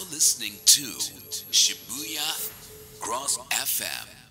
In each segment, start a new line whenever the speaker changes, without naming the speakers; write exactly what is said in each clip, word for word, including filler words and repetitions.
listening to Shibuya Cross エフエム.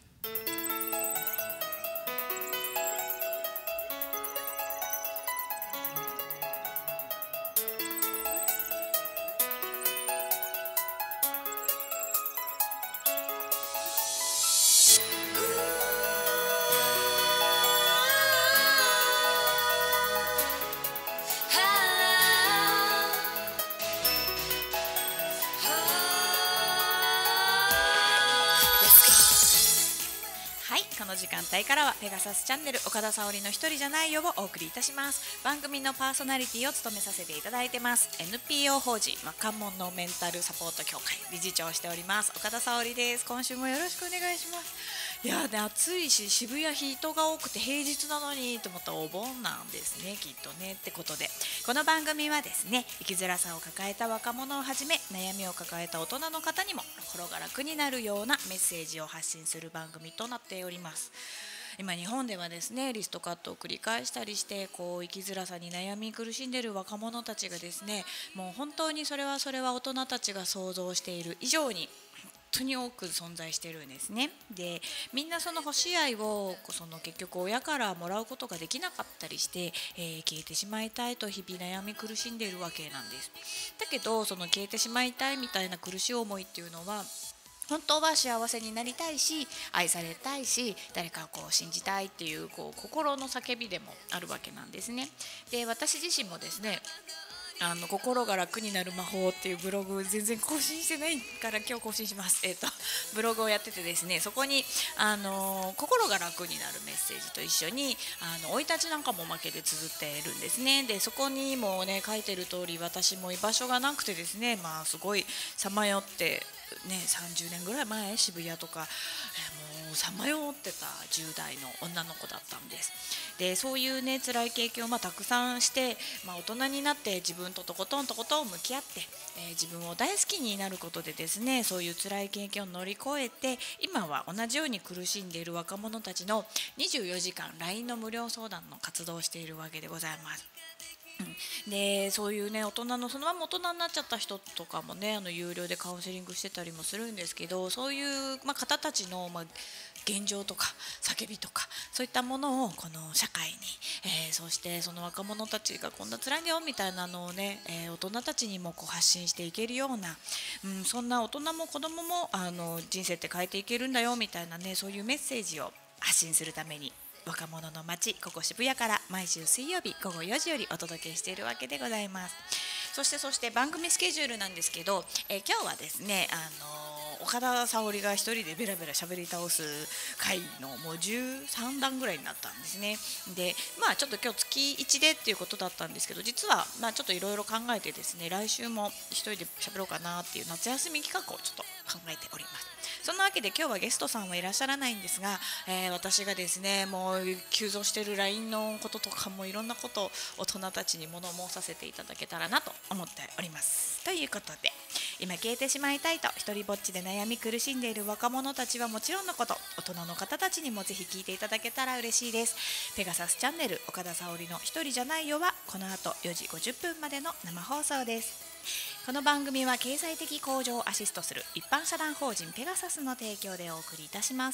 この時間帯からはペガサスチャンネル岡田沙織の一人じゃないよをお送りいたします。番組のパーソナリティを務めさせていただいてます エヌピーオー 法人若者メンタルサポート協会理事長をしております岡田沙織です。今週もよろしくお願いします。いやね、暑いし渋谷人が多くて平日なのにと思ったらお盆なんですねきっとねってことで、この番組はですね生きづらさを抱えた若者をはじめ悩みを抱えた大人の方にも心が楽になるようなメッセージを発信する番組となっております。今日本ではですねリストカットを繰り返したりしてこう生きづらさに悩み苦しんでいる若者たちがですね、もう本当にそれはそれは大人たちが想像している以上に本当に多く存在しているんですね。でみんなその欲しい愛をその結局親からもらうことができなかったりして、えー、消えてしまいたいと日々悩み苦しんでいるわけなんです。だけどその消えてしまいたいみたいな苦しい思いっていうのは本当は幸せになりたいし愛されたいし誰かをこう信じたいっていう、こう心の叫びでもあるわけなんですね。で私自身もですねあの心が楽になる魔法っていうブログ全然更新してないから今日更新します、えー、とブログをやっててですね、そこにあの心が楽になるメッセージと一緒にあの生い立ちなんかも負けて綴っているんですね。でそこにもね書いてる通り私も居場所がなくてですね、まあすごいさまよってね、さんじゅうねんぐらい前渋谷とかもうさまよってたじゅう代の女の子だったんです。でそういうね辛い経験をまあたくさんして、まあ、大人になって自分ととことんとことん向き合って、えー、自分を大好きになることでですねそういう辛い経験を乗り越えて今は同じように苦しんでいる若者たちのにじゅうよじかん ライン の無料相談の活動をしているわけでございます。うん、でそういうね大人のそのまま大人になっちゃった人とかもねあの有料でカウンセリングしてたりもするんですけど、そういう、まあ、方たちの、まあ、現状とか叫びとかそういったものをこの社会に、えー、そしてその若者たちがこんな辛いんだよみたいなのをね、えー、大人たちにもこう発信していけるような、うん、そんな大人も子供もあの人生って変えていけるんだよみたいなねそういうメッセージを発信するために若者の街ここ渋谷から毎週水曜日午後よじよりお届けしているわけでございます。そしてそして番組スケジュールなんですけど、えー、今日はですね、あのー、岡田沙織が一人でベラベラ喋り倒す回のもうじゅうさんだんぐらいになったんですね。でまあちょっと今日月いちでっていうことだったんですけど、実はまあちょっといろいろ考えてですね来週も一人で喋ろうかなっていう夏休み企画をちょっと考えております。そんなわけで今日はゲストさんはいらっしゃらないんですが、えー、私がですねもう急増している ライン のこととかもいろんなことを大人たちに物申させていただけたらなと思っております。ということで今消えてしまいたいと一人ぼっちで悩み苦しんでいる若者たちはもちろんのこと大人の方たちにもぜひ聞いていただけたら嬉しいです。ペガサスチャンネル岡田沙織の一人じゃないよはこの後よじごじゅっぷんまでの生放送です。この番組は経済的向上をアシストする一般社団法人ペガサスの提供でお送りいたします。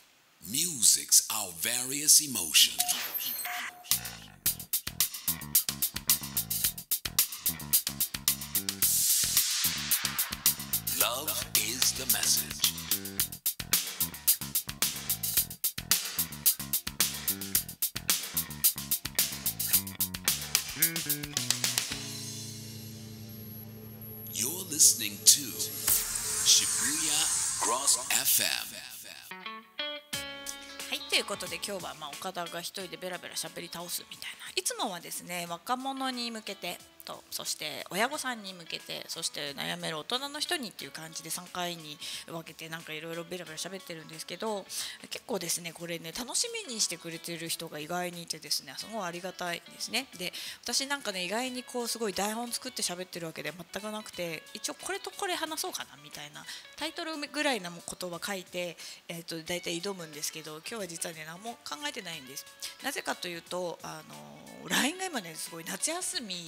Music's our various emotion. Love is the message. You're listening to Shibuya Cross エフエム.
はい、ということで今日はまあ岡田が一人でベラベラ喋り倒すみたいな、いつもはですね若者に向けてとそして親御さんに向けてそして悩める大人の人にっていう感じでさんかいに分けてなんかいろいろベラベラ喋ってるんですけど、結構ですねこれね楽しみにしてくれてる人が意外にいてですねすごいありがたいですね。で私なんかね意外にこうすごい台本作って喋ってるわけでは全くなくて、一応これとこれ話そうかなみたいなタイトルぐらいなことは書いて、えー、と大体挑むんですけど、今日は実はね何も考えてないんです。なぜかというとあの ライン が今ねすごい夏休みのせい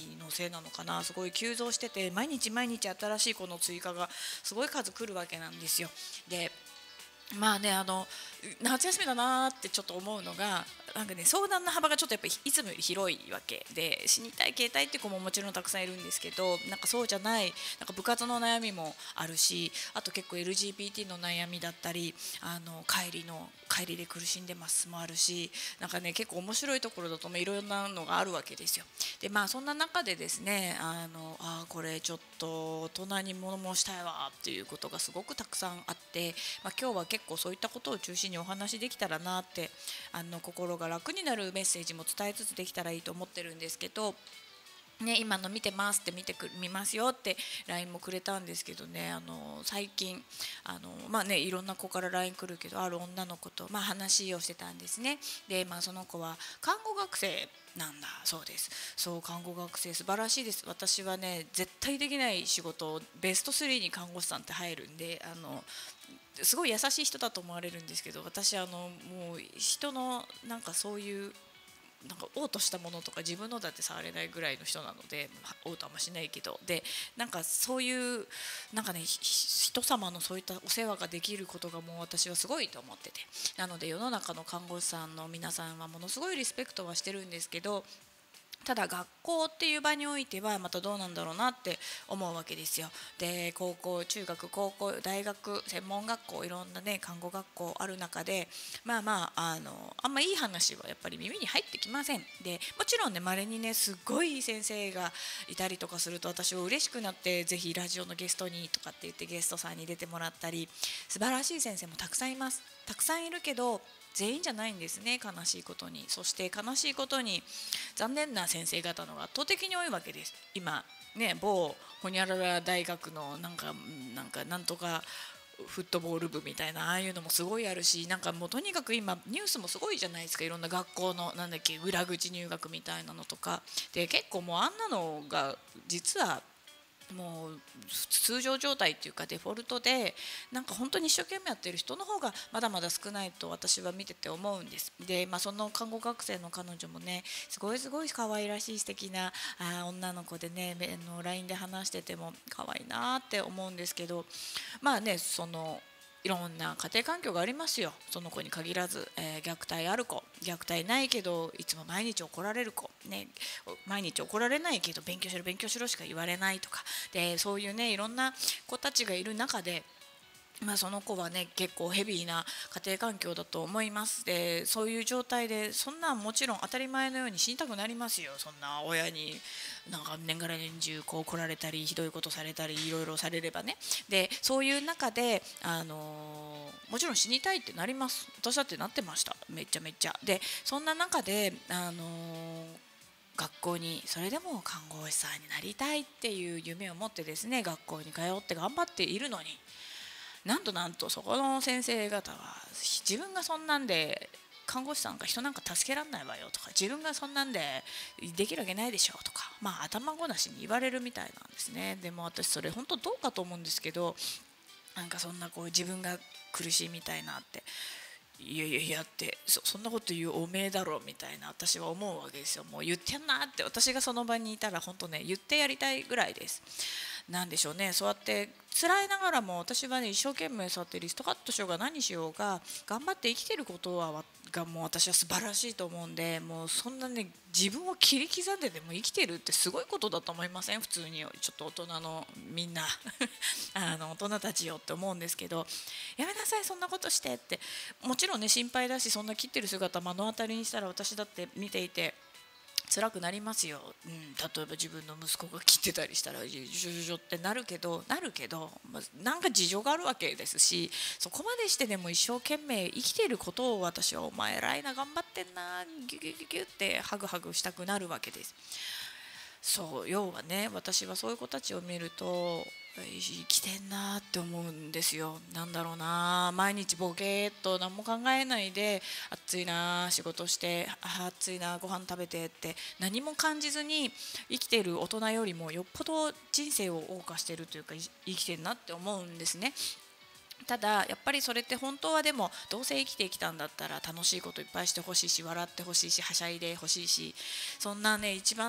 せいなのかな、すごい急増してて、毎日毎日新しい子の追加がすごい数来るわけなんですよ。でまあね、あの夏休みだなってちょっと思うのが、なんかね、相談の幅がちょっとやっぱりいつもより広いわけで、死にたい携帯っていう子ももちろんたくさんいるんですけど、なんかそうじゃない、なんか部活の悩みもあるし、あと結構 エルジービーティー の悩みだったり、あの帰りの帰りで苦しんでますもあるし、なんかね結構面白いところだといろんなのがあるわけですよ。でまあそんな中でですね、あのあこれちょっと大人に物申したいわっていうことがすごくたくさんあって、まあ、今日は結構そういったことを中心にお話できたらなって、あの心が楽になるメッセージも伝えつつできたらいいと思ってるんですけど、ね、今の見てますって見てく見ますよって ライン もくれたんですけどね、あの最近あの、まあね、いろんな子から ライン 来るけど、ある女の子と、まあ、話をしてたんですね。で、まあ、その子は看護学生なんだそうです。そう、看護学生素晴らしいです。私はね絶対できない仕事、ベストスリーに看護師さんって入るんで、あのすごい優しい人だと思われるんですけど、私あのもう人のなんかそういうなんか嘔吐したものとか自分のだって触れないぐらいの人なので、嘔吐はあんましないけど、でなんかそういうなんかね、人様のそういったお世話ができることがもう私はすごいと思ってて、なので世の中の看護師さんの皆さんはものすごいリスペクトはしてるんですけど、ただ学校っていう場においてはまたどうなんだろうなって思うわけですよ。で高校中学高校大学専門学校いろんなね看護学校ある中で、まあまああのあんまいい話はやっぱり耳に入ってきません。でもちろんね稀にねすごいいい先生がいたりとかすると私は嬉しくなって、ぜひラジオのゲストにとかって言ってゲストさんに出てもらったり、素晴らしい先生もたくさんいます。たくさんいるけど全員じゃないんですね、悲しいことに。そして悲しいことに残念な先生方のが圧倒的に多いわけです。今ね、某ホニャララ大学のなんかなんかなんとかフットボール部みたいな、ああいうのもすごいあるし、なんかもうとにかく今ニュースもすごいじゃないですか。いろんな学校のなんだっけ裏口入学みたいなのとかで、結構もうあんなのが実はもう通常状態っていうかデフォルトで、なんか本当に一生懸命やってる人の方がまだまだ少ないと私は見てて思うんです。で、まあ、その看護学生の彼女もねすごいすごい可愛らしい素敵なあ女の子でね、あの ライン で話してても可愛いなって思うんですけど、まあね、そのいろんな家庭環境がありますよ、その子に限らず、えー、虐待ある子、虐待ないけどいつも毎日怒られる子、ね、毎日怒られないけど勉強しろ勉強しろしか言われないとかで、そういうねいろんな子たちがいる中で、まあ、その子はね結構ヘビーな家庭環境だと思います。でそういう状態でそんなんもちろん当たり前のように死にたくなりますよ。そんな親になんか年がら年中こう来られたりひどいことされたりいろいろされればね。でそういう中で、あのー、もちろん死にたいってなります。私だってなってました、めっちゃめっちゃ。でそんな中で、あのー学校にそれでも看護師さんになりたいっていう夢を持ってですね、学校に通って頑張っているのに、なんとなんとそこの先生方は自分がそんなんで看護師さんが人なんか助けられないわよとか、自分がそんなんでできるわけないでしょとか、まあ頭ごなしに言われるみたいなんですね。でも私それ本当どうかと思うんですけど、なんかそんなこう自分が苦しいみたいなって、いやいやいやって そ, そんなこと言うおめえだろみたいな私は思うわけですよ。もう言ってんなって、私がその場にいたら本当ね言ってやりたいぐらいです。なんでしょうね、そうやって辛いながらも私はね一生懸命そうやってリストカットしようが何しようが頑張って生きてることはがもう私は素晴らしいと思うんで、もうそんなね自分を切り刻んででも生きてるってすごいことだと思いません？普通にちょっと大人のみんなあの大人たちよって思うんですけど、やめなさいそんなことしてって、もちろんね心配だし、そんな切ってる姿目の当たりにしたら私だって見ていて辛くなりますよ、うん、例えば自分の息子が切ってたりしたらジョジョジョジョってなるけどなるけど、まあ、なんか事情があるわけですし、そこまでしてでも一生懸命生きていることを私はお前偉いな頑張ってんなギュギュギュギュってハグハグしたくなるわけです。そう要はね、私はそういう子たちを見ると生きてんなって思うんですよ。なんだろうな、毎日ボケーっと何も考えないで暑いな仕事してあ暑いなご飯食べてって何も感じずに生きてる大人よりもよっぽど人生を謳歌してるというか生きてるなって思うんですね。ただやっぱりそれって本当はでもどうせ生きてきたんだったら楽しいこといっぱいしてほしいし笑ってほしいしはしゃいでほしいし、そんなね一番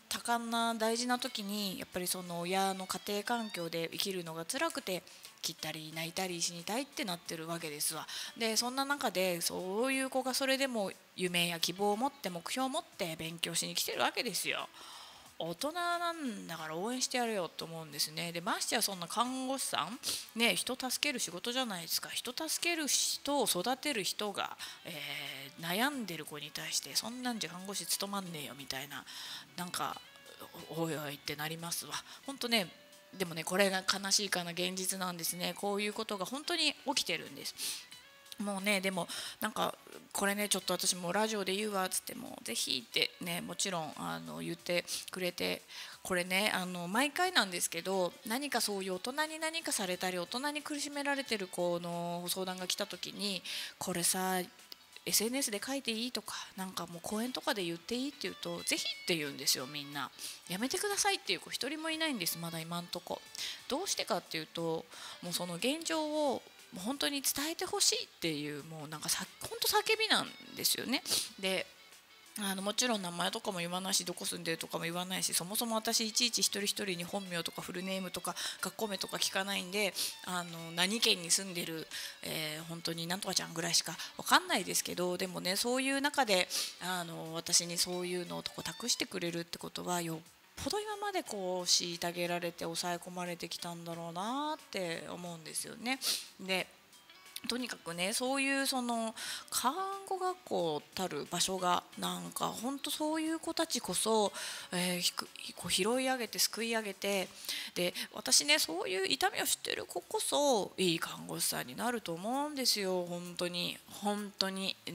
多感な大事な時にやっぱりその親の家庭環境で生きるのが辛くて切ったり泣いたり死にたいってなってるわけですわ。でそんな中でそういう子がそれでも夢や希望を持って目標を持って勉強しに来てるわけですよ。大人なんだから応援してやれよと思うんですね。でましてやそんな看護師さんね、人助ける仕事じゃないですか。人助ける人を育てる人が、えー悩んでる子に対してそんなんじゃ看護師務まんねえよみたいな、なんかおいおいってなりますわ。本当ね。でもね、これが悲しいかな現実なんですね。こういうことが本当に起きてるんです。もうね、でもなんかこれね、ちょっと私もラジオで言うわっつってもぜひってね、もちろんあの言ってくれて、これね、あの毎回なんですけど、何かそういう大人に何かされたり大人に苦しめられてる子の相談が来た時に、これさエスエヌエス で書いていいとか、なんかもう講演とかで言っていいって言うと、ぜひって言うんですよ。みんなやめてくださいっていう子一人もいないんです、まだ今んとこ。どうしてかっていうと、もうその現状をもう本当に伝えてほしいっていう、もうなんかさ本当叫びなんですよね。であのもちろん名前とかも言わないし、どこ住んでるとかも言わないし、そもそも私いちいち一人一人に本名とかフルネームとか学校名とか聞かないんで、あの何県に住んでる、えー本当になんとかちゃんぐらいしか分かんないですけど、でもね、そういう中であの私にそういうのをこう託してくれるってことは、よっぽど今までこう虐げられて抑え込まれてきたんだろうなって思うんですよね。でとにかくね、そういうその看護学校たる場所がなんか本当そういう子たちこそ、えーひくこう拾い上げて救い上げて、で私ね、そういう痛みを知ってる子こそいい看護師さんになると思うんですよ。本当に本当に、うん、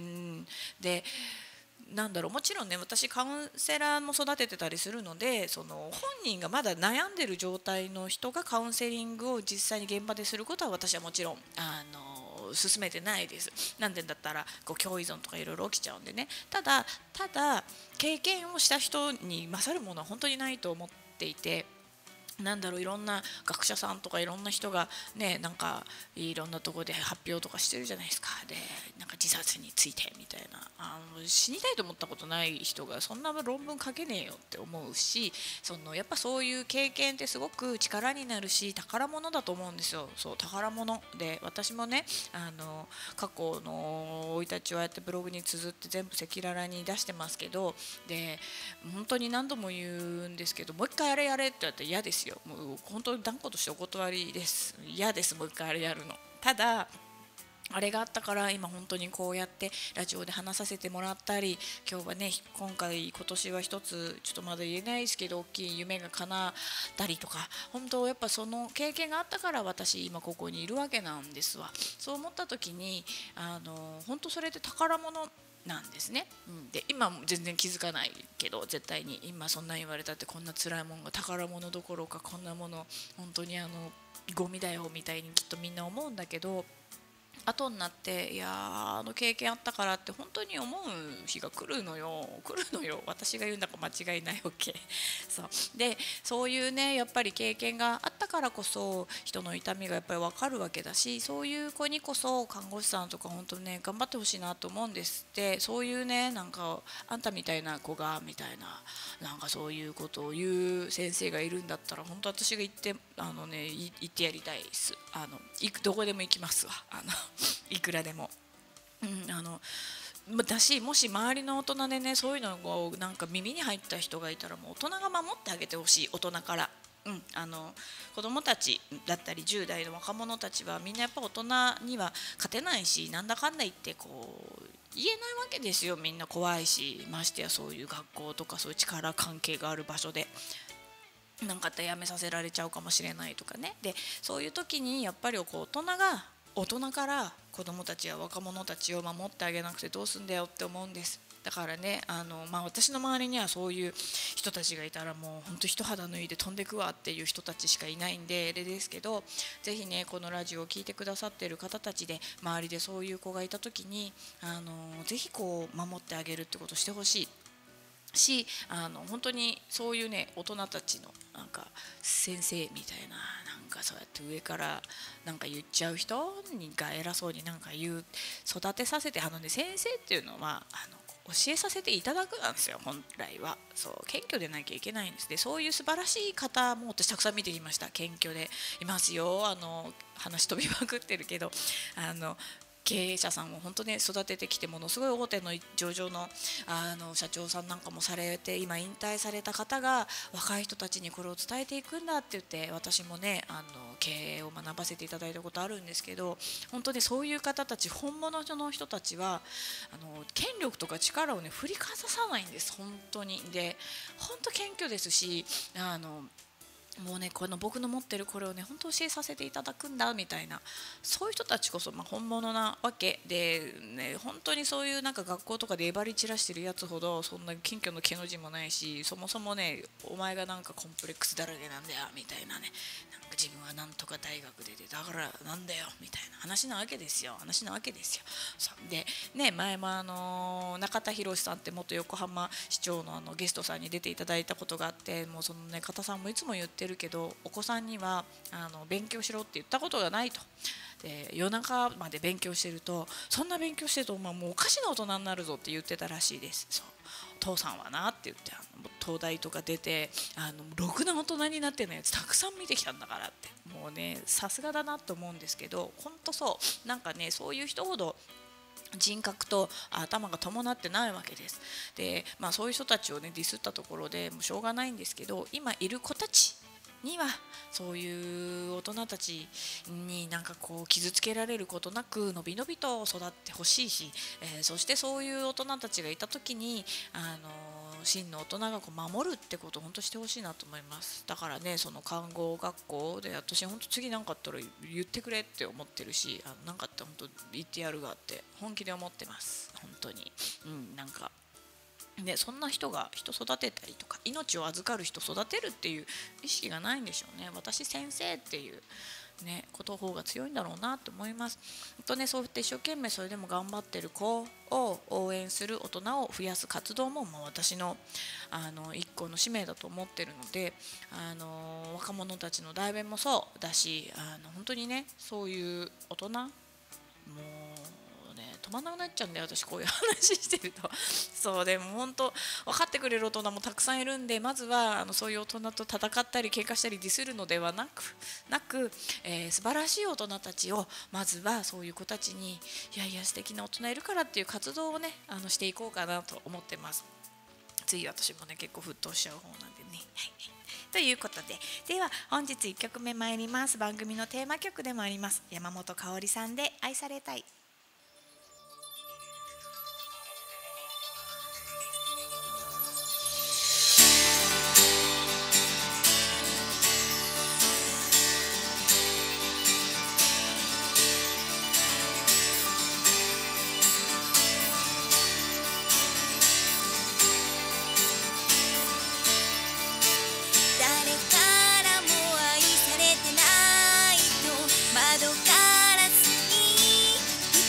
でなんだろう、もちろんね、私カウンセラーも育ててたりするので、その本人がまだ悩んでる状態の人がカウンセリングを実際に現場ですることは私はもちろんあの進めてないです。なんでだったらこう共依存とかいろいろ起きちゃうんでね。ただただ経験をした人に勝るものは本当にないと思っていて、なんだろう、いろんな学者さんとかいろんな人がね、なんかいろんなところで発表とかしてるじゃないですか。でなんか自殺についてみたいな、あの死にたいと思ったことない人がそんな論文書けねえよって思うし、そのやっぱそういう経験ってすごく力になるし宝物だと思うんですよ。そう宝物で、私もね、あの過去の生い立ちをやってブログに綴って全部赤裸々に出してますけど、で本当に何度も言うんですけど、もう一回あれやれって言われたら嫌ですよ。もう本当に断固としてお断りです。嫌です、もう一回あれやるの。ただあれがあったから今本当にこうやってラジオで話させてもらったり、今日はね、今回今年は一つちょっとまだ言えないですけど大きい夢が叶ったりとか、本当やっぱその経験があったから私今ここにいるわけなんですわ。そう思った時にあの本当それって宝物なんですね、うん、で今も全然気づかないけど、絶対に今そんな言われたって、こんな辛いもんが宝物どころか、こんなもの本当にあのゴミだよみたいにきっとみんな思うんだけど、後になって、いやーあの経験あったからって本当に思う日が来るのよ来るのよ。私が言うんだから間違いないわけ。そうで、そういうね、やっぱり経験があったからこそ人の痛みがやっぱり分かるわけだし、そういう子にこそ看護師さんとか本当ね頑張ってほしいなと思うんですって。そういうね、なんかあんたみたいな子がみたいな、なんかそういうことを言う先生がいるんだったら、本当私が言ってあのね言ってやりたいです。あの行くどこでも行きますわ、あのいくらでも、うん、あのだし、もし周りの大人でね、そういうのをなんか耳に入った人がいたら、もう大人が守ってあげてほしい。大人から、うん、あの子どもたちだったりじゅう代の若者たちはみんなやっぱ大人には勝てないし、なんだかんだ言ってこう言えないわけですよ。みんな怖いし、ましてやそういう学校とかそういう力関係がある場所でなんかあったら辞めさせられちゃうかもしれないとかね。でそういう時にやっぱりこう大人が大人から子どもたちや若者たちを守ってあげなくてどうすんだよって思うんです。だからね、あの、まあ、私の周りにはそういう人たちがいたらもう本当一肌脱いで飛んでくわっていう人たちしかいないんであれですけど、ぜひねこのラジオを聞いてくださっている方たちで周りでそういう子がいた時に、あのぜひこう守ってあげるってことをしてほしいし、あの本当にそういうね大人たちのなんか先生みたいな、なんかそうやって上からなんか言っちゃう人が偉そうになんか言う、育てさせて、あのね先生っていうのはあの教えさせていただくなんですよ。本来はそう謙虚でなきゃいけないんです。でそういう素晴らしい方も私たくさん見てきました。謙虚でいますよ。あの話飛びまくってるけど、あの経営者さんを本当に育ててきて、ものすごい大手の上場の、あの社長さんなんかもされて、今引退された方が若い人たちにこれを伝えていくんだって言って、私もねあの経営を学ばせていただいたことあるんですけど、本当にそういう方たち、本物の人たちはあの権力とか力をね振りかざさないんです。本当に。で本当謙虚ですし、あのもうねこの僕の持ってるこれをね本当教えさせていただくんだみたいな、そういう人たちこそまあ本物なわけでね。本当にそういうなんか学校とかでえばり散らしてるやつほどそんな謙虚の毛の字もないし、そもそもねお前がなんかコンプレックスだらけなんだよみたいなね、なんか自分はなんとか大学出てだからなんだよみたいな話なわけですよ。話なわけですよ。そうでね、前もあの中田博さんって元横浜市長のあのゲストさんに出ていただいたことがあって、もうそのね方さんもいつも言ってるけど、お子さんにはあの勉強しろって言ったことがないと。で夜中まで勉強してると、そんな勉強してると、まあ、もうおかしな大人になるぞって言ってたらしいです。そう父さんはなって言って、あの東大とか出てあのろくな大人になってるやつたくさん見てきたんだからって、もうねさすがだなと思うんですけど、本当そうなんかねそういう人ほど人格と頭が伴ってないわけです。で、まあ、そういう人たちをねディスったところでもうしょうがないんですけど、今いる子たちにはそういう大人たちになんかこう傷つけられることなくのびのびと育ってほしいし、えー、そしてそういう大人たちがいた時にあの真の大人がこう守るってことを本当してほしいなと思います。だからねその看護学校で私本当次何かあったら言ってくれって思ってるし、あの何かあったら本当言ってやるがって本気で思ってます。本当に、うん、なんかでそんな人が人育てたりとか命を預かる人育てるっていう意識がないんでしょうね。私先生っていうねこと方が強いんだろうなと思います。とね、そうやって一生懸命それでも頑張ってる子を応援する大人を増やす活動も、まあ、私のあの一個の使命だと思ってるので、あの若者たちの代弁もそうだし、あの本当にねそういう大人もう止まんなくなっちゃうんで、私こういう話してるとそうでも本当分かってくれる大人もたくさんいるんで、まずはあのそういう大人と戦ったり喧嘩したりディスるのではなくなく、えー、素晴らしい大人たちをまずはそういう子たちにいやいや素敵な大人いるからっていう活動をねあのしていこうかなと思ってます。次私もね結構沸騰しちゃう方なんでね、はいということで、では本日いっきょくめ参ります。番組のテーマ曲でもあります山本香織さんで愛されたい。
窓ガラスに映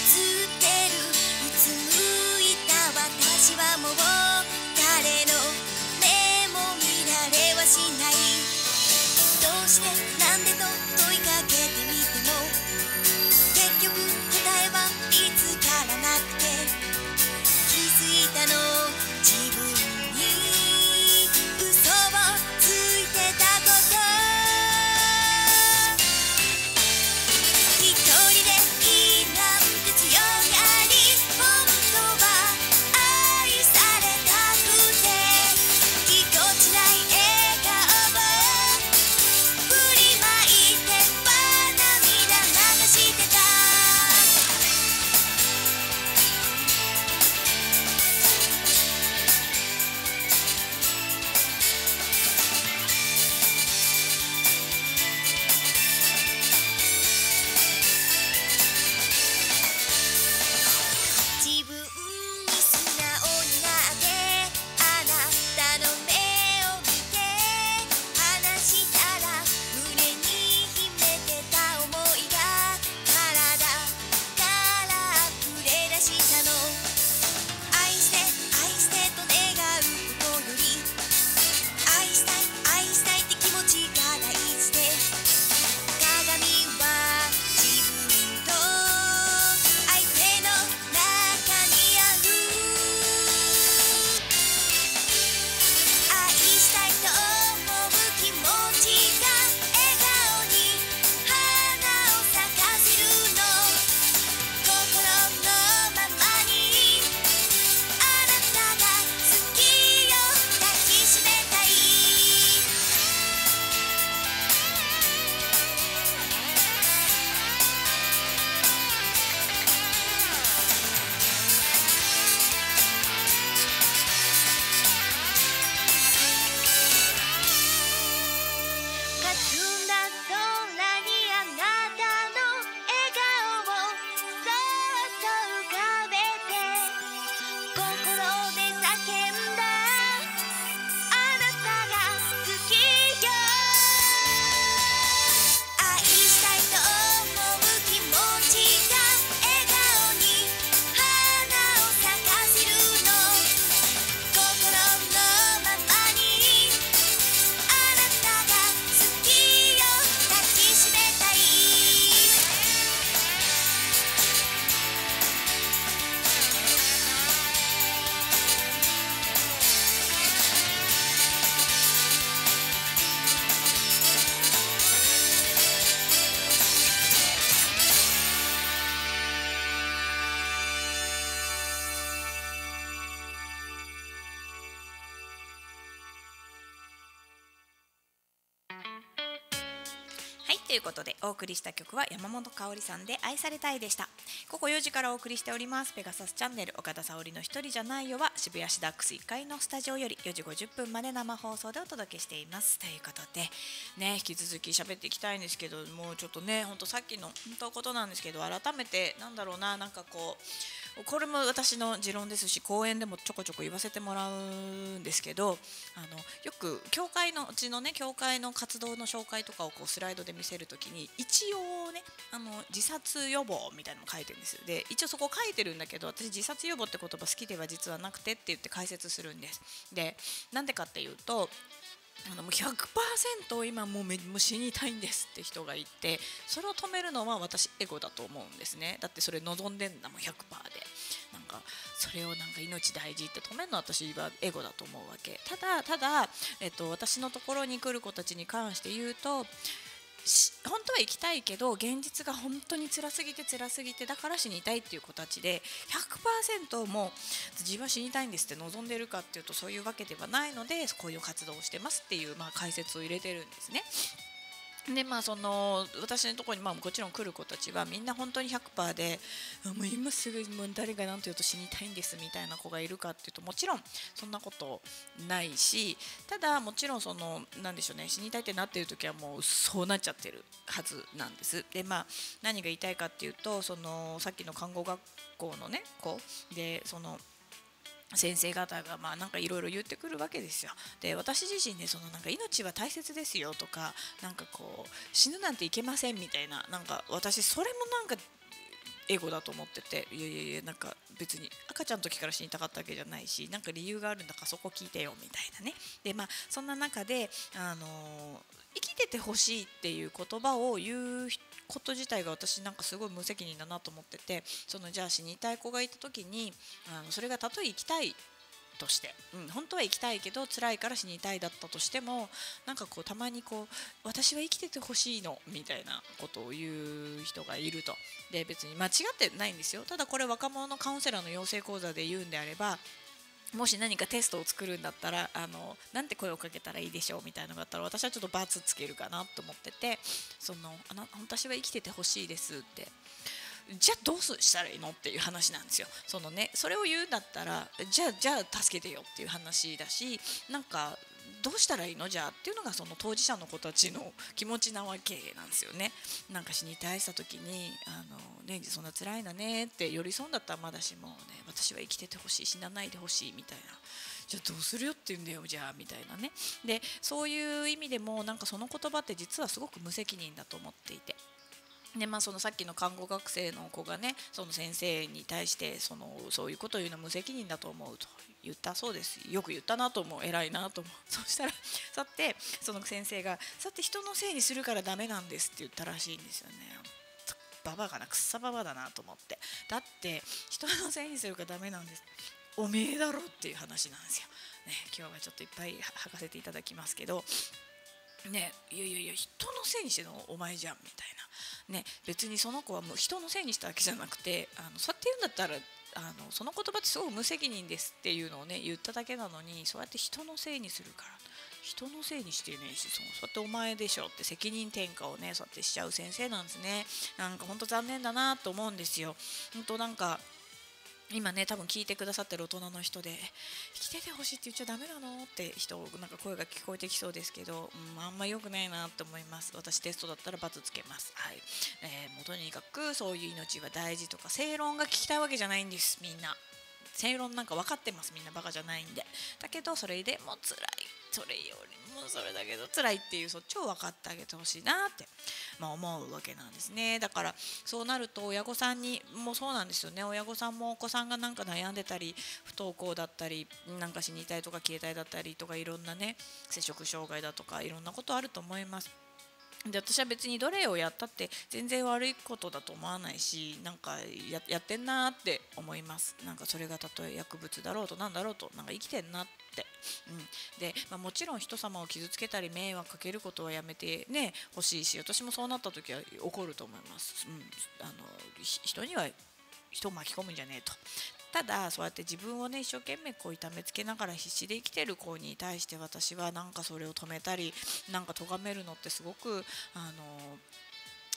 いうことでお送りした曲は山本香織さんで愛されたいでした。ここよじからお送りしておりますペガサスチャンネル岡田沙織の一人じゃないよは渋谷シダックスいっかいのスタジオよりよじごじゅっぷんまで生放送でお届けしていますということでね、引き続き喋っていきたいんですけども、ちょっとねほんとさっきの本当ことなんですけど、改めてなんだろうな、なんかこうこれも私の持論ですし講演でもちょこちょこ言わせてもらうんですけど、あのよく教会のうちのね教会の活動の紹介とかをこうスライドで見せるときに一応ねあの自殺予防みたいなのも書いてるんですよ。で一応そこ書いてるんだけど、私自殺予防って言葉好きでは実はなくてって言って解説するんです。でなんでかっていうと、あのもう ひゃくパーセント 今もうめもう死にたいんですって人がいて、それを止めるのは私エゴだと思うんですね。だってそれ望んでんだもん ひゃくパーセント で、なんかそれをなんか命大事って止めるのは私はエゴだと思うわけ。ただただ、えっと、私のところに来る子たちに関して言うと、本当は生きたいけど現実が本当に辛すぎて辛すぎてだから死にたいっていう子たちで ひゃくパーセント も自分は死にたいんですって望んでるかっていうとそういうわけではないので、こういう活動をしてますっていう、まあ、解説を入れてるんですね。でまあその私のところにまあもちろん来る子たちはみんな本当に ひゃくパーセント でもう今すぐもう誰が何と言うと死にたいんですみたいな子がいるかっていうと、もちろんそんなことないし、ただもちろんそのなんでしょうね、死にたいってなっている時はもうそうなっちゃってるはずなんです。でまあ何が言いたいかっていうと、そのさっきの看護学校のね子でその先生方がまあなんかいろいろ言ってくるわけですよ。で私自身ね、そのなんか命は大切ですよとか、なんかこう死ぬなんていけませんみたいな、なんか私それもなんかエゴだと思ってて、いやいやいや、なんか別に赤ちゃんの時から死にたかったわけじゃないし、なんか理由があるんだからそこ聞いてよみたいなね。でまあそんな中で、あのー生きててほしいっていう言葉を言うこと自体が私なんかすごい無責任だなと思ってて、そのじゃあ死にたい子がいた時に、あのそれがたとえ生きたいとして、うん、本当は生きたいけど辛いから死にたいだったとしても、なんかこうたまにこう私は生きててほしいのみたいなことを言う人がいると。で別に間違ってないんですよ。ただこれ若者のカウンセラーの養成講座で言うんであれば、もし何かテストを作るんだったら、あのなんて声をかけたらいいでしょうみたいなのがあったら、私はちょっとバツつけるかなと思ってて、そのあな私は生きててほしいですって、じゃあどうしたらいいのっていう話なんですよ。そのね、それを言うんだったらじゃあじゃあ助けてよっていう話だし、なんかどうしたらいいのじゃあっていうのがその当事者の子たちの気持ちなわけなんですよね。なんか死に対した時にあの、ね、そんな辛いなねって寄り添うんだったらまだしもね、私は生きててほしい、死なないでほしいみたいな、じゃあどうするよって言うんだよじゃあみたいなね。でそういう意味でもなんかその言葉って実はすごく無責任だと思っていて、でまあ、そのさっきの看護学生の子がね、その先生に対してそのそういうことを言うのは無責任だと思うと言ったそうです。よく言ったなと思う、偉いなと思う。そしたらさてその先生がさて人のせいにするからダメなんですって言ったらしいんですよね。ババアかな、くっさババアだなと思って、だって人のせいにするからダメなんです、おめえだろっていう話なんですよ、ね、今日はちょっといっぱい吐かせていただきますけどね、いやいやいや人のせいにしてるのお前じゃんみたいな、ね、別にその子はもう人のせいにしたわけじゃなくて、あのそうやって言うんだったらあのその言葉ってすごく無責任ですっていうのをね言っただけなのに、そうやって人のせいにするから、人のせいにしてねえし、そのそうやってお前でしょって責任転嫁をねそうやってしちゃう先生なんですね。なんか本当残念だなと思うんですよ。本当なんか今ね多分聞いてくださってる大人の人で生きててほしいって言っちゃダメなのって人なんか声が聞こえてきそうですけど、うん、あんま良くないなと思います。私テストだったらバツつけます。はい、えー、もうとにかくそういう命は大事とか正論が聞きたいわけじゃないんです。みんな正論なんか分かってます。みんなバカじゃないんで。だけどそれでも辛い、それよりもそれだけど辛いっていうそっちを分かってあげてほしいなって、まあ、思うわけなんですね。だからそうなると親御さんにもそうなんですよね。親御さんもお子さんがなんか悩んでたり不登校だったりなんか死にたいとか消えたいだったりとかいろんなね摂食障害だとかいろんなことあると思います。で私は別にどれをやったって全然悪いことだと思わないし、なんか や, やってんなって思います。なんかそれがたとえ薬物だろうとなんだろうとなんか生きてんなって、うん、で、まあ、もちろん人様を傷つけたり迷惑かけることはやめてね欲しいし、私もそうなった時は怒ると思います、うん、あの人には人を巻き込むんじゃねえと。ただそうやって自分をね一生懸命こう痛めつけながら必死で生きてる子に対して私はなんかそれを止めたりなんか咎めるのってすごくあの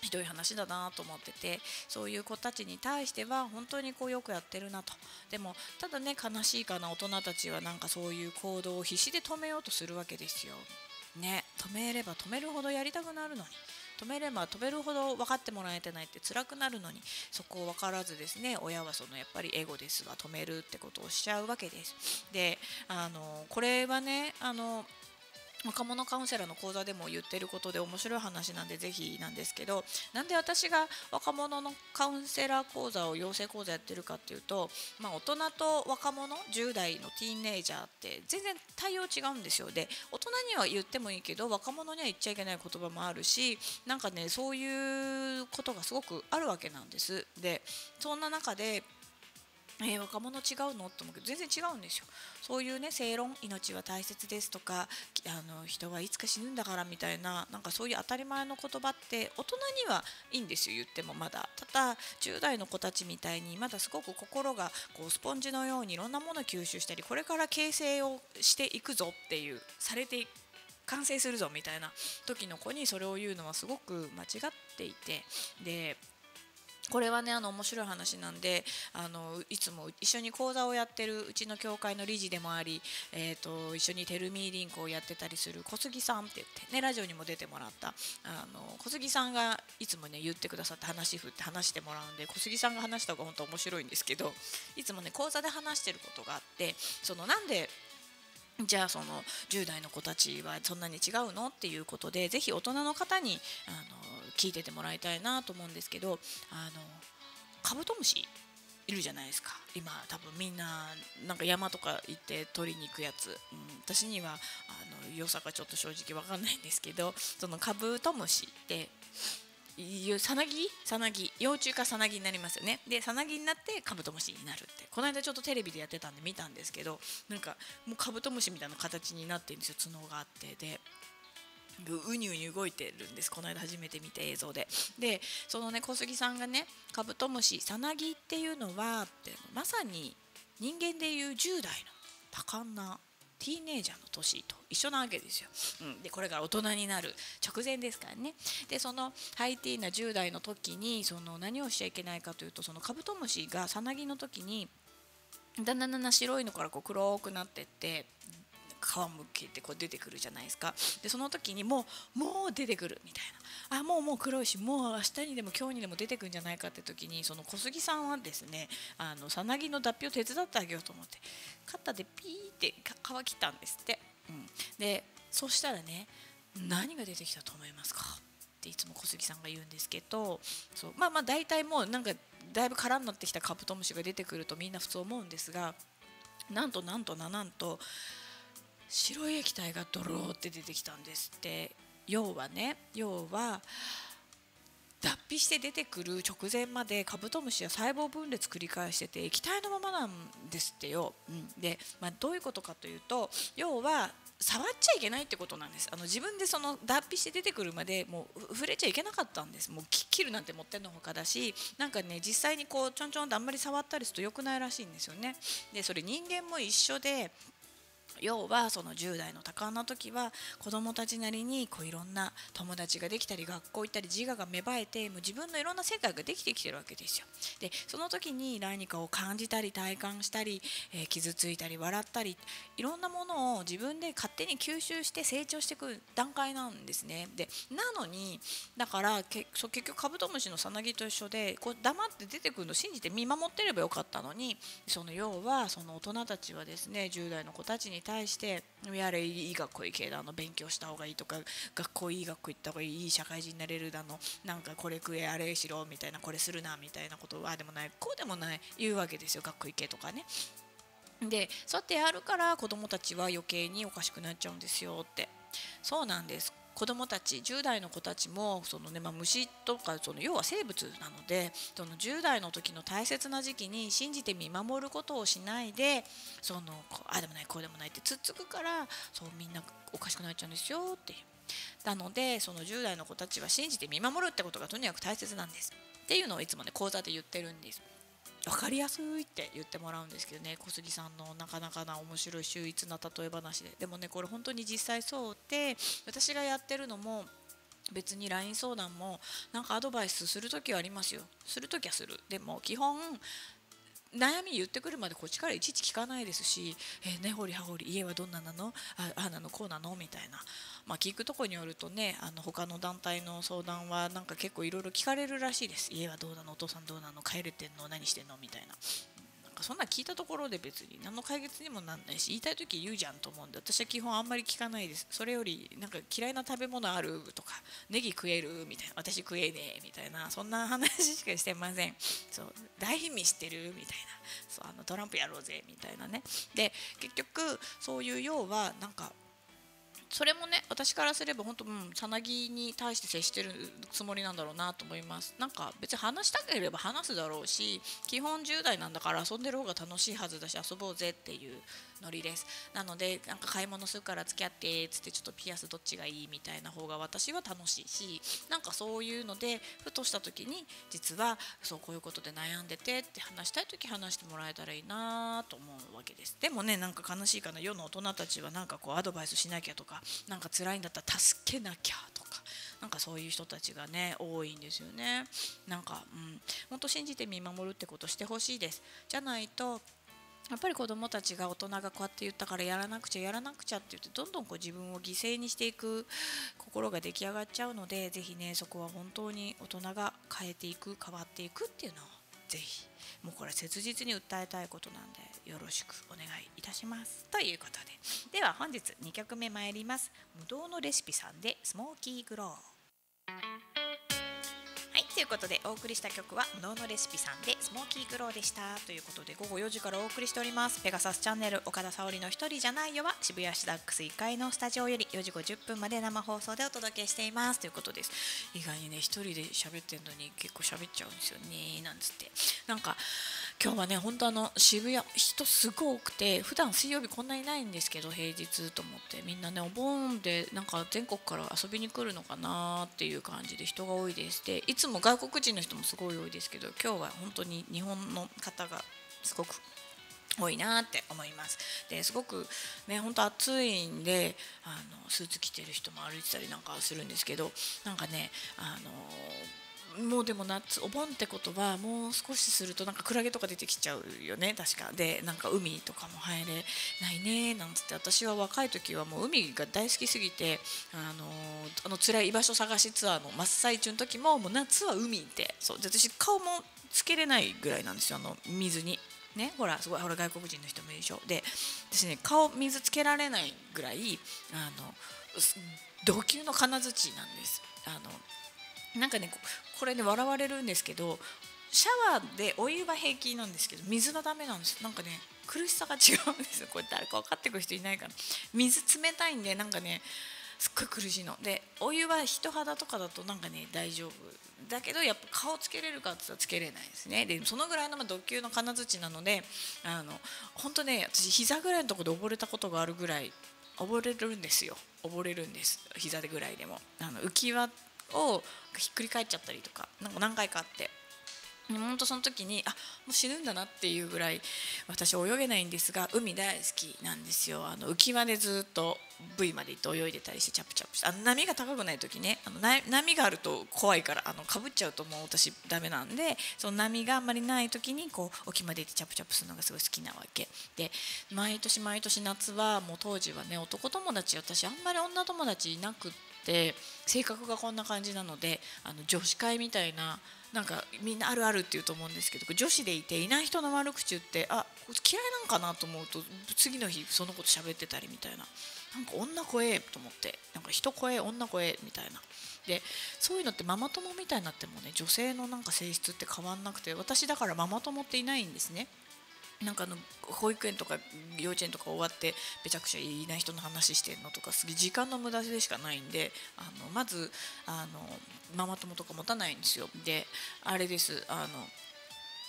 ひどい話だなと思ってて、そういう子たちに対しては本当にこうよくやってるなと。でもただね、悲しいかな、大人たちはなんかそういう行動を必死で止めようとするわけですよね。止めれば止めるほどやりたくなるのに、止めれば止めるほど分かってもらえてないって辛くなるのに、そこを分からずですね、親はそのやっぱりエゴですが止めるってことをしちゃうわけです。で、あのこれはね、あの若者カウンセラーの講座でも言ってることで面白い話なんでぜひなんですけど、なんで私が若者のカウンセラー講座を養成講座やってるかっていうと、まあ、大人と若者じゅう代のティーンエイジャーって全然対応違うんですよ。で、大人には言ってもいいけど若者には言っちゃいけない言葉もあるし、なんかね、そういうことがすごくあるわけなんです。で、そんな中でえー、若者違うのと思うけど全然違うんですよ。そういうね、正論、命は大切ですとか、あの人はいつか死ぬんだからみたいな、なんかそういう当たり前の言葉って大人にはいいんですよ、言っても。まだただじゅう代の子たちみたいにまだすごく心がこうスポンジのようにいろんなものを吸収したり、これから形成をしていくぞっていう、されて完成するぞみたいな時の子にそれを言うのはすごく間違っていて、でこれはね、あの面白い話なんで、あのいつも一緒に講座をやってるうちの教会の理事でもあり、えー、と一緒にテルミーリンクをやってたりする小杉さんって言ってね、ラジオにも出てもらったあの小杉さんがいつもね言ってくださって、話振って話してもらうんで、小杉さんが話した方が本当面白いんですけど、いつもね講座で話してることがあって、そのなんでじゃあそのじゅう代の子たちはそんなに違うのっていうことで、ぜひ大人の方にあの聞いててもらいたいなと思うんですけど、あのカブトムシいるじゃないですか。今多分みんななんか山とか行って取りに行くやつ、うん、私にはあの良さがちょっと正直分かんないんですけど、そのカブトムシってさなぎさなぎ幼虫かさなぎになりますよね。でさなぎになってカブトムシになるって、この間ちょっとテレビでやってたんで見たんですけど、なんかもうカブトムシみたいな形になってるんですよ。角があって、でうにうに動いてるんです。この間初めて見た映像で。でそのね小杉さんがね、カブトムシさなぎっていうのはってまさに人間でいうじゅう代の多感なティーンエイジャーの年と一緒なわけですよ、うん、でこれが大人になる直前ですからね。でそのハイティーなじゅう代の時にその何をしちゃいけないかというと、そのカブトムシがさなぎの時にだんだんだんだん白いのからこう黒くなってって、皮むけてこう出てくるじゃないですか。でその時にもうもう出てくるみたいな、あもうもう黒いし、もう明日にでも今日にでも出てくるんじゃないかって時に、その小杉さんはですね、あのさなぎの脱皮を手伝ってあげようと思ってカッターでピーって皮切ったんですって、うん、でそしたらね、何が出てきたと思いますかっていつも小杉さんが言うんですけど、そうまあまあ大体もうなんかだいぶ空になってきたカブトムシが出てくるとみんな普通思うんですが、なんとなんとななんと白い液体がドローって出てきたんですって。要はね、要は脱皮して出てくる直前までカブトムシは細胞分裂繰り返してて液体のままなんですってよ、うん、で、まあ、どういうことかというと、要は触っちゃいけないってことなんです。あの自分でその脱皮して出てくるまでもう触れちゃいけなかったんです。もう切るなんてもってんのほかだし、なんかね実際にこうちょんちょんとあんまり触ったりすると良くないらしいんですよね。でそれ人間も一緒で、要はそのじゅう代の多感な時は子どもたちなりにこういろんな友達ができたり学校行ったり自我が芽生えて、もう自分のいろんな世界ができてきてるわけですよ。でその時に何かを感じたり体感したり、えー、傷ついたり笑ったり、いろんなものを自分で勝手に吸収して成長していく段階なんですね。でなのにだからけそう結局カブトムシのさなぎと一緒で、こう黙って出てくるのを信じて見守ってればよかったのに、その要はその大人たちはですね、じゅう代の子たちに対してやれいい学校行けだの、勉強した方がいいとか、学校いい学校行った方がいい、いい社会人になれるだの、なんかこれ食えあれしろみたいな、これするなみたいなことはあでもないこうでもない言うわけですよ。学校行けとかね。でそうやってやるから子どもたちは余計におかしくなっちゃうんですよって。そうなんです。子どもたちじゅう代の子たちもその、ねまあ、虫とかその要は生物なので、そのじゅう代の時の大切な時期に信じて見守ることをしないで、そのあでもないこうでもないってつっつくから、そうみんなおかしくなっちゃうんですよっていう。なのでそのじゅう代の子たちは信じて見守るってことがとにかく大切なんですっていうのをいつもね講座で言ってるんです。分かりやすいって言ってもらうんですけどね、小杉さんのなかなかな面白い秀逸な例え話で。でもねこれ本当に実際そうで、私がやってるのも別に ライン 相談もなんかアドバイスするときはありますよ。するときはする。でも基本悩み言ってくるまでこっちからいちいち聞かないですし、えー、ねほりはほり家はどんななの、ああなのこうなのみたいな、まあ、聞くとこによるとね、あの他の団体の相談はなんか結構いろいろ聞かれるらしいです。家はどうなの、お父さんどうなの、帰れてんの、何してんのみたいな。そんな聞いたところで別に何の解決にもなんないし、言いたい時言うじゃんと思うんで、私は基本あんまり聞かないです。それよりなんか嫌いな食べ物あるとか、ネギ食えるみたいな、私食えねえみたいな、そんな話しかしてません。そう、大貧民知ってるみたいな、そう、あのトランプやろうぜみたいなね。で結局そういう要はなんかそれもね、私からすれば本当、うん、さなぎに対して接してるつもりなんだろうなと思います。なんか別に話したければ話すだろうし、基本じゅう代なんだから遊んでる方が楽しいはずだし、遊ぼうぜっていうノリです。なのでなんか買い物するから付き合ってっつって、ちょっとピアスどっちがいいみたいな方が私は楽しいし、なんかそういうのでふとした時に実はそうこういうことで悩んでてって話したい時話してもらえたらいいなと思うわけです。でもね、なんか悲しいかな、世の大人たちはなんかこうアドバイスしなきゃとか、なんか辛いんだったら助けなきゃとか、なんかそういう人たちがね多いんですよね。なんか、うん、本当信じて見守るってことしてほしいです。じゃないとやっぱり子どもたちが大人がこうやって言ったからやらなくちゃやらなくちゃって言って、どんどんこう自分を犠牲にしていく心が出来上がっちゃうので、ぜひねそこは本当に大人が変えていく、変わっていくっていうのをぜひ、もうこれ切実に訴えたいことなんでよろしくお願いいたしますということで、では本日にきょくめ参ります。無道のレシピさんでスモーキーグロー。はい、ということでお送りした曲は無道のレシピさんでスモーキーグローでした。ということでごごよじからお送りしておりますペガサスチャンネル、岡田沙織の一人じゃないよは渋谷シダックスいっかいのスタジオよりよじごじゅっぷんまで生放送でお届けしていますということです。意外にね一人で喋ってんのに結構喋っちゃうんですよねなんつって。なんか今日はね本当あの渋谷人すごい多くて、普段水曜日こんなにいないんですけど、平日と思って、みんなねお盆でなんか全国から遊びに来るのかなっていう感じで人が多いです。でいつも外国人の人もすごい多いですけど、今日は本当に日本の方がすごく多いなって思います。ですごくね本当暑いんで、あのスーツ着てる人も歩いてたりなんかするんですけど、なんかねあのもうでも夏お盆ってことはもう少しするとなんかクラゲとか出てきちゃうよね確かで、なんか海とかも入れないねなんつって、私は若い時はもう海が大好きすぎて、あのあの辛い居場所探しツアーの真っ最中の時ももう夏は海ってそうで、私顔もつけれないぐらいなんですよ、あの水にね。ほらすごいほら外国人の人もいるでしょ。で私ね顔水つけられないぐらいあの同級の金槌なんです。あのなんかねこれね笑われるんですけど、シャワーでお湯は平気なんですけど水はダメなんですよ。なんかね苦しさが違うんですよ。これ誰か分かってくる人いないかな。水冷たいんでなんかねすっごい苦しいので、お湯は人肌とかだとなんかね大丈夫だけど、やっぱ顔つけれるかって言ったらつけれないですね。でそのぐらいの度級の金槌なので、あの本当ね私膝ぐらいのところで溺れたことがあるぐらい溺れるんですよ。溺れるんです膝でぐらいでも。あの浮き輪をひっくり返っちゃったりとかなんか何回かあって、本当その時にあもう死ぬんだなっていうぐらい、私泳げないんですが海大好きなんですよ。あの浮き輪でずっと V まで行って泳いでたりしてチャプチャプして、あの波が高くない時ね、あの波があると怖いからあのかぶっちゃうともう私ダメなんで、その波があんまりない時にこう沖まで行ってチャプチャプするのがすごい好きなわけで、毎年毎年夏はもう当時はね男友達、私あんまり女友達いなくって、性格がこんな感じなので、あの女子会みたいななんかみんなあるあるって言うと思うんですけど、女子でいていない人の悪口言ってあ嫌いなんかなと思うと次の日そのこと喋ってたりみたいな、なんか女怖えと思って、なんか人怖え女怖えみたいな。でそういうのってママ友みたいになってもね女性のなんか性質って変わんなくて、私だからママ友っていないんですね。なんかあの保育園とか幼稚園とか終わってめちゃくちゃいない人の話してんのとかすげえ時間の無駄でしかないんで、あのまずあのママ友とか持たないんですよ。であれです、あの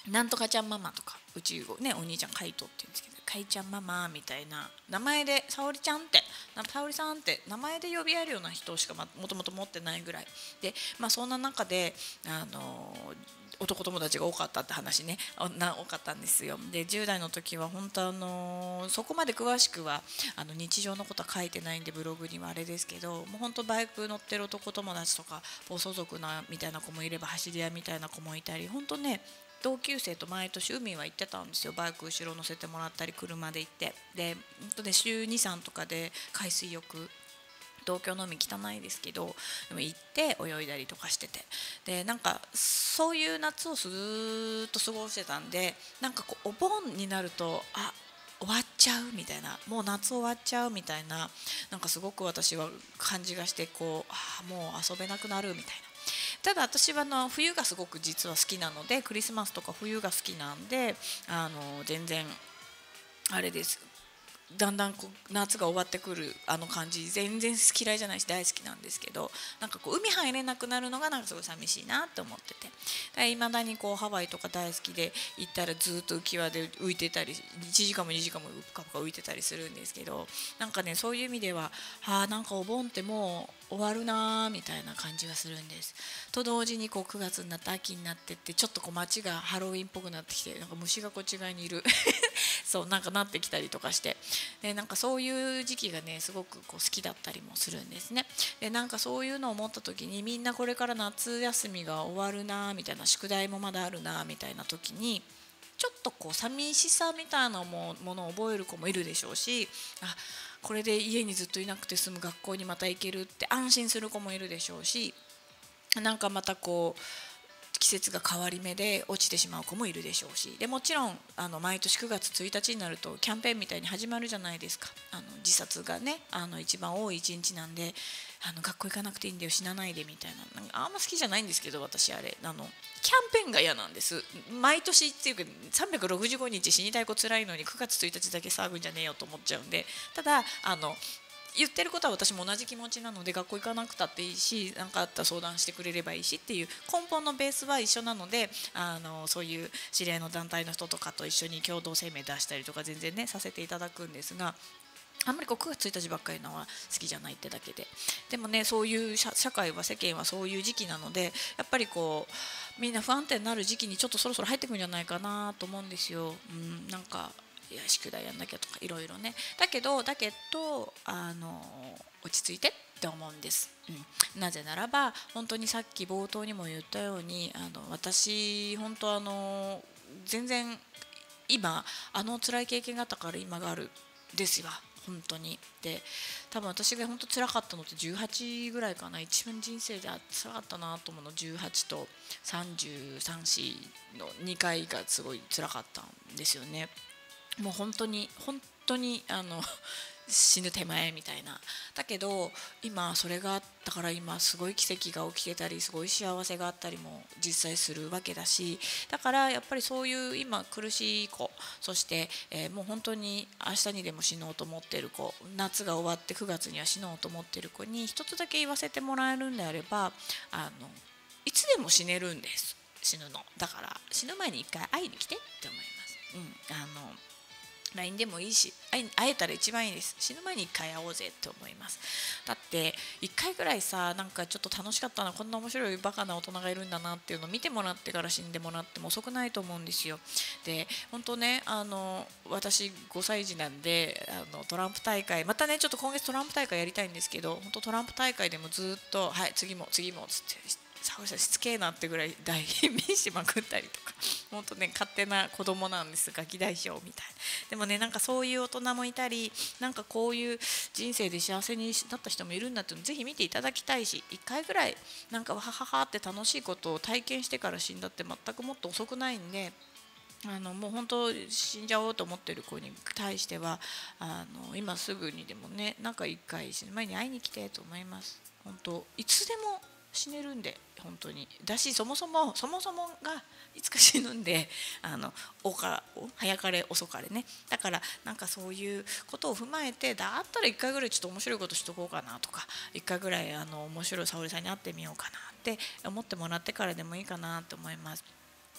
なんとかちゃんママとか、うちねお兄ちゃんカイトって言うんですけど、カイちゃんママみたいな名前で、沙織ちゃんって沙織さんって名前で呼び合えるような人しかもともと持ってないぐらいで、まあ、そんな中であの男友達が多かったって話ね、な多かったんですよ。でじゅう代の時は本当あのそこまで詳しくはあの日常のことは書いてないんでブログにはあれですけど、もう本当バイク乗ってる男友達とか暴走族なみたいな子もいれば、走り屋みたいな子もいたり、本当ね同級生と毎年海は行ってたんですよ。バイク後ろ乗せてもらったり車で行って、で本当ね週に、さんとかで海水浴、東京の海汚いですけどでも行って泳いだりとかしてて、でなんかそういう夏をずっと過ごしてたんで、なんかこうお盆になるとあ終わっちゃうみたいな、もう夏終わっちゃうみたいな、なんかすごく私は感じがして、こうあもう遊べなくなるみたいな。ただ私はの冬がすごく実は好きなので、クリスマスとか冬が好きなんで、あの全然あれです、だんだんこう夏が終わってくるあの感じ全然嫌いじゃないし大好きなんですけど、なんかこう海入れなくなるのがなんかすごい寂しいなって思ってて、いまだにこうハワイとか大好きで行ったらずっと浮き輪で浮いてたり、いちじかんもにじかんもぷかぷか浮いてたりするんですけど、なんかねそういう意味ではあなんかお盆ってもう終わるなみたいな感じがするんです。と同時にこうくがつになって秋になってって、ちょっとこう街がハロウィンっぽくなってきて、なんか虫がこっち側にいるそうなんかなってきたりとかして、でなんかそういう時期がねすごくこう好きだったりもするんですね。でなんかそういうのを思った時に、みんなこれから夏休みが終わるなみたいな、宿題もまだあるなみたいな時にちょっとこう寂しさみたいなものを覚える子もいるでしょうし、あこれで家にずっといなくて済む、学校にまた行けるって安心する子もいるでしょうし、なんかまたこう季節が変わり目で落ちてしまう子もいるでしょうし、でもちろんあの毎年くがつついたちになるとキャンペーンみたいに始まるじゃないですか。あの自殺がねあの一番多い一日なんで、あの学校行かなくていいんだよ死なないでみたいな、なんかあんま好きじゃないんですけど、私あれあのキャンペーンが嫌なんです。毎年っていうかさんびゃくろくじゅうごにち死にたい子つらいのにくがつついたちだけ騒ぐんじゃねえよと思っちゃうんで、ただあの言ってることは私も同じ気持ちなので、学校行かなくたっていいし、何かあったら相談してくれればいいしっていう根本のベースは一緒なので、あのそういう知り合いの団体の人とかと一緒に共同声明出したりとか全然ねさせていただくんですが、あんまりこうくがつついたちばっかりのは好きじゃないってだけで、でもねそういう 社, 社会は世間はそういう時期なので、やっぱりこうみんな不安定になる時期にちょっとそろそろ入ってくるんじゃないかなと思うんですよ。うん、なんかいや宿題やんなきゃとかいろいろね、だけどだけどあの落ち着いてって思うんです、うん、なぜならば本当にさっき冒頭にも言ったように、あの私本当あの全然今あの辛い経験があったから今があるですよ本当に。で多分私が本当辛かったのってじゅうはちぐらいかな、一番人生で辛かったなと思うのじゅうはちとさんじゅうさん、よんのにかいがすごい辛かったんですよね。もう本当に本当にあの死ぬ手前みたいな。だけど今それがあったから今すごい奇跡が起きてたりすごい幸せがあったりも実際するわけだし、だからやっぱりそういう今苦しい子、そして、えー、もう本当に明日にでも死のうと思ってる子、夏が終わってくがつには死のうと思ってる子に一つだけ言わせてもらえるんであれば、あのいつでも死ねるんです。死ぬのだから死ぬ前に一回会いに来てって思います。うん、あのライン でもいいし、会えたら一番いいです。死ぬ前にいっかい会おうぜって思います。だっていっかいぐらいさ、なんかちょっと楽しかったな、こんな面白いバカな大人がいるんだなっていうのを見てもらってから死んでもらっても遅くないと思うんですよ。で本当ね、あの私ごさい児なんで、あのトランプ大会またねちょっと今月トランプ大会やりたいんですけど、本当トランプ大会でもずっとはい次も次もつって沙織さんしつけえなってぐらい代弁しまくったりとか、本当ね勝手な子供なんですガキ大将みたいな。でもねなんかそういう大人もいたり、なんかこういう人生で幸せになった人もいるんだっていうのをぜひ見ていただきたいし、いっかいぐらいなんかわはははって楽しいことを体験してから死んだって全くもっと遅くないんで、あのもう本当死んじゃおうと思ってる子に対してはあの今すぐにでもねなんかいっかい死ぬ前に会いに来てと思います。本当いつでも死ねるんで本当にだし、そもそもそもそもがいつか死ぬんで、あのおか早かれ遅かれね。だからなんかそういうことを踏まえて、だったらいっかいぐらいちょっと面白いことしとこうかなとか、いっかいぐらいあの面白い沙織さんに会ってみようかなって思ってもらってからでもいいかなと思います。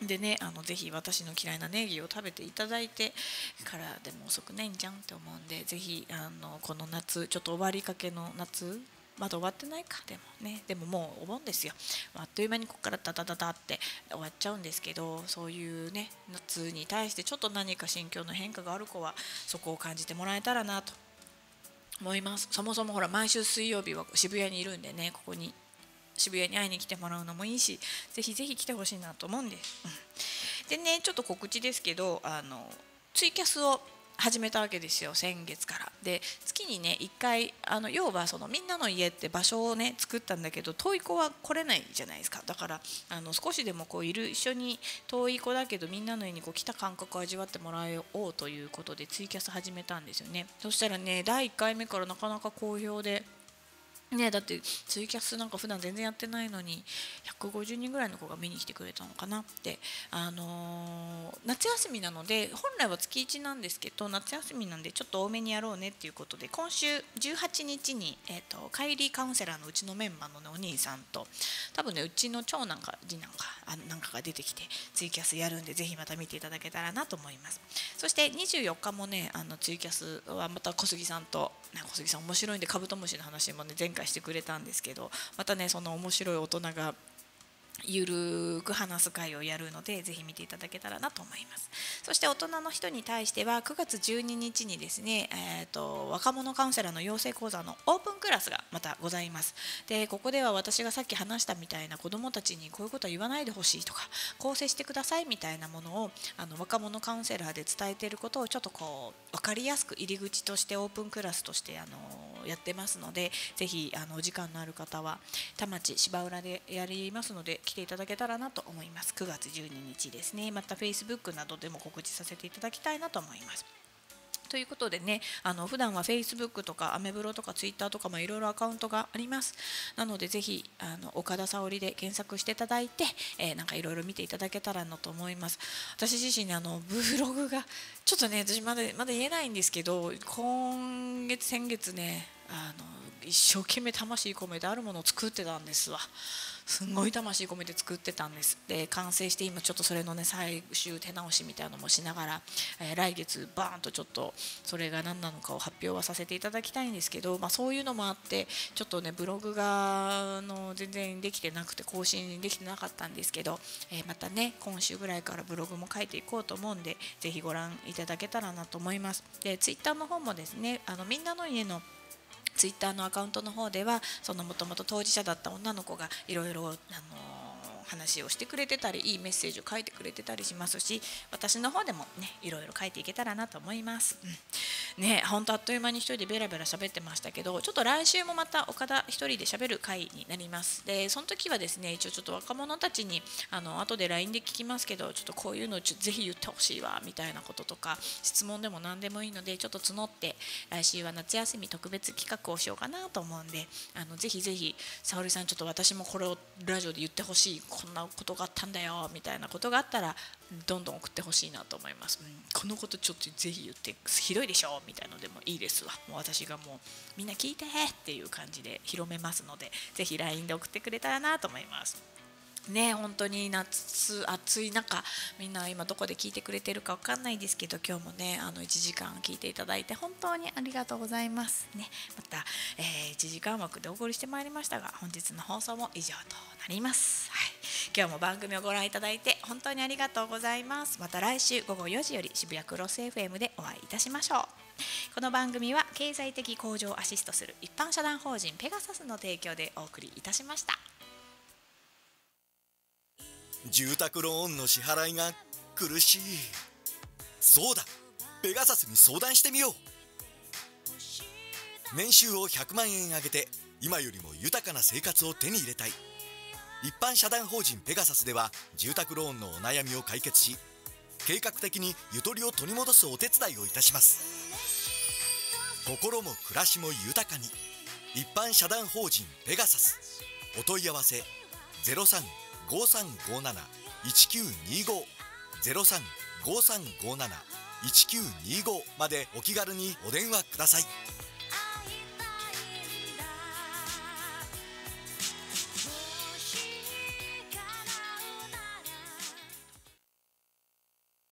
でね、あのぜひ私の嫌いなネギを食べていただいてからでも遅くないんじゃんって思うんで、ぜひあのこの夏、ちょっと終わりかけの夏、まだ終わってないか、でもね、でももうお盆ですよ。あっという間にここからダダダダって終わっちゃうんですけど、そういうね夏に対してちょっと何か心境の変化がある子はそこを感じてもらえたらなと思います。そもそもほら毎週水曜日は渋谷にいるんでね、ここに渋谷に会いに来てもらうのもいいし、ぜひぜひ来てほしいなと思うんです、うん、でね、ちょっと告知ですけど、あのツイキャスを始めたわけですよ、先月から。で月にねいっかい、あの要はそのみんなの家って場所をね作ったんだけど、遠い子は来れないじゃないですか。だからあの少しでもこういる一緒に遠い子だけどみんなの家にこう来た感覚を味わってもらおうということでツイキャス始めたんですよね。そしたらね、だいいっかいめからなかなか好評でね、だってツイキャスなんか普段全然やってないのにひゃくごじゅうにんぐらいの子が見に来てくれたのかなって、あのー、夏休みなので本来は月いちなんですけど、夏休みなんでちょっと多めにやろうねっていうことで、今週じゅうはちにちに、えーと、カイリーカウンセラーのうちのメンバーの、ね、お兄さんと多分ねうちの長男か次男かあなんかが出てきてツイキャスやるんで、ぜひまた見ていただけたらなと思います。そしてにじゅうよっかもね、あのツイキャスはまた小杉さんと、小杉さん面白いんでカブトムシの話もね前回してくれたんですけど、またねその面白い大人がゆるく話す会をやるので、ぜひ見ていただけたらなと思います。そして大人の人に対してはくがつじゅうににちにですね、えーと、若者カウンセラーの養成講座のオープンクラスがまたございます。でここでは私がさっき話したみたいな子どもたちにこういうことは言わないでほしいとか、こう接してくださいみたいなものをあの若者カウンセラーで伝えていることをちょっとこう分かりやすく入り口としてオープンクラスとしてあのやってますので、ぜひあのお時間のある方は田町芝浦でやりますので来ていただけたらなと思います。くがつじゅうににちですね。また Facebook などでも告知させていただきたいなと思います。ということでね、あの普段は Facebook とかアメブロとか Twitter とかもいろいろアカウントがあります。なのでぜひあの岡田沙織で検索していただいて、えー、なんかいろいろ見ていただけたらなと思います。私自身ね、あのブログがちょっとね、私まだまだ言えないんですけど、今月先月ね、あの一生懸命魂込めてあるものを作ってたんですわ。すんごい魂込めて作ってたんです。で完成して今ちょっとそれのね最終手直しみたいなのもしながら、えー、来月バーンとちょっとそれが何なのかを発表はさせていただきたいんですけど、まあ、そういうのもあってちょっとねブログがあの全然できてなくて更新できてなかったんですけど、えー、またね今週ぐらいからブログも書いていこうと思うんで、ぜひご覧いただけたらなと思います。でツイッターの方もですね、あのみんなの家のツイッターのアカウントの方では、そのもともと当事者だった女の子がいろいろ話をしてくれてたり、いいメッセージを書いてくれてたりしますし、私の方でもねいろいろ書いていけたらなと思います、うん、ね、本当あっという間に一人でベラベラ喋ってましたけど、ちょっと来週もまた岡田一人で喋る回になります。でその時はですね、一応ちょっと若者たちにあの後で ライン で聞きますけど、ちょっとこういうのをちょぜひ言ってほしいわみたいなこととか、質問でも何でもいいのでちょっと募って、来週は夏休み特別企画をしようかなと思うんで、あのぜひぜひ沙織さん、ちょっと私もこれをラジオで言ってほしい、こんなことがあったんだよみたいなことがあったらどんどん送ってほしいなと思います、うん、このことちょっとぜひ言って、ひどいでしょみたいなのでもいいですわ。もう私がもうみんな聞いてっていう感じで広めますので、ぜひ ライン で送ってくれたらなと思いますね。本当に夏暑い中、みんな今どこで聞いてくれてるか分かんないですけど、今日もねあのいちじかん聞いていただいて本当にありがとうございますね。また、えー、いちじかん枠でお送りしてまいりましたが、本日の放送も以上となります、はい、今日も番組をご覧いただいて本当にありがとうございます。また来週ごごよじより渋谷クロス エフエム でお会いいたしましょう。この番組は経済的向上をアシストする一般社団法人ペガサスの提供でお送りいたしました。
住宅ローンの支払いが苦しい。そうだ、ペガサスに相談してみよう。年収をひゃくまんえん上げて今よりも豊かな生活を手に入れたい。一般社団法人ペガサスでは住宅ローンのお悩みを解決し、計画的にゆとりを取り戻すお手伝いをいたします。心も暮らしも豊かに、一般社団法人ペガサス。お問い合わせ ゼロさん ごさんごなな いちきゅうにご ゼロさん ごさんごなな いちきゅうにご までお気軽にお電話ください。